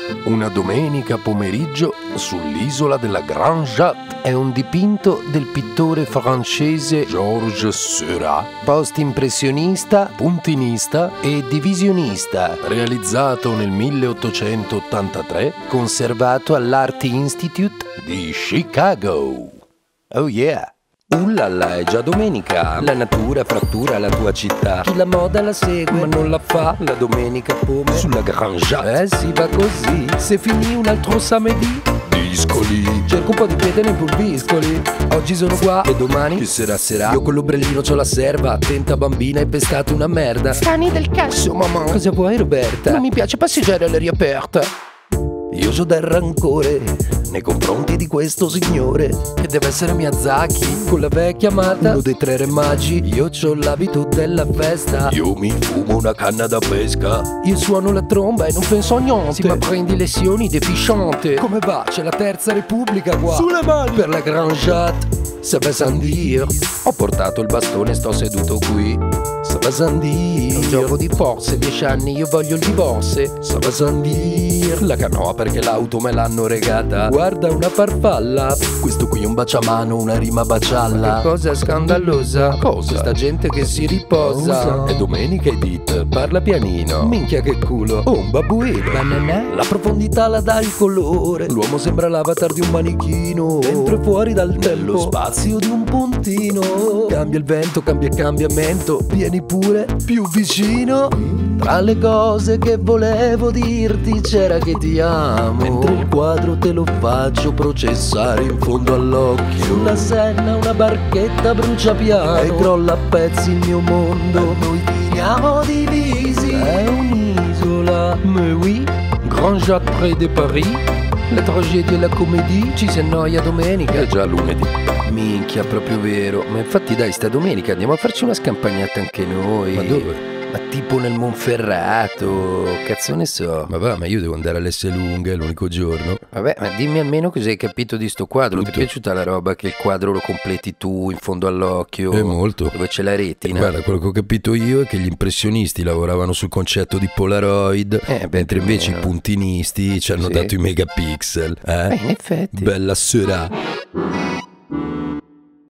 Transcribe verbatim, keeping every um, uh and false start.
Una domenica pomeriggio sull'isola della Grande Jatte è un dipinto del pittore francese Georges Seurat, post-impressionista, puntinista e divisionista, realizzato nel milleottocentottantatré, conservato all'Art Institute di Chicago. Oh yeah! Ullala, è già domenica. La natura frattura la tua città. Chi la moda la segue, ma non la fa. La domenica come sulla Grande Jatte. Eh si va così. Se finì un altro samedì, discoli. Cerco un po' di piede nei pulviscoli. Oggi sono qua e domani che sera sera. Io con l'ombrellino c'ho la serva. Attenta bambina, hai pestato una merda. Cani del cazzo, mamma. Cosa vuoi, Roberta? Non mi piace passeggiare all'aria aperta. Io so del rancore nei confronti di questo signore che deve essere Miyazaki con la vecchia amata, uno dei tre re magi. Io c'ho l'abito della festa, io mi fumo una canna da pesca, io suono la tromba e non penso a niente. Sì, ma prendi lezioni deficiente. Come va? C'è la terza repubblica qua. Sulle mani! Per la Grande Jatte, ça va sans dire. Ho portato il bastone e sto seduto qui. Ça va sans dire. È un gioco di forze, dieci anni io voglio il divorce. Ça va sans dire. La canoa perché l'auto me l'hanno regata. Guarda una farfalla, questo qui è un baciamano, una rima bacialla. Che cosa scandalosa? Cosa? Questa gente che si riposa. È domenica Edith, parla pianino. Minchia che culo, oh un babbuino. Banana? La profondità la dà il colore. L'uomo sembra l'avatar di un manichino, dentro e fuori dal tempo, lo spazio di un puntino. Cambia il vento, cambia il cambiamento. Vieni pure più vicino. Tra le cose che volevo dirti c'era che ti amo, mentre il quadro te lo faccio processare in fondo all'occhio. Sulla Senna una barchetta brucia piano e crolla a pezzi il mio mondo. Noi finiamo divisi. È un'isola, mais oui, Grande Jatte près de Paris. La tragedia e la commedia. Ci si annoia domenica. è già lunedì. Minchia, proprio vero. Ma infatti dai, sta domenica andiamo a farci una scampagnata anche noi. Ma dove? Ma tipo nel Monferrato, cazzo ne so. Ma va, ma io devo andare all'Esselunga, è l'unico giorno. Vabbè, ma dimmi almeno cosa hai capito di sto quadro. Tutto. Ti è piaciuta la roba che il quadro lo completi tu in fondo all'occhio? È molto. Dove c'è la retina? Guarda, quello che ho capito io è che gli impressionisti lavoravano sul concetto di Polaroid, Eh, beh, mentre invece più o i meno. puntinisti ci hanno Sì. dato i megapixel. Eh? Eh, in effetti. Bella Seurat.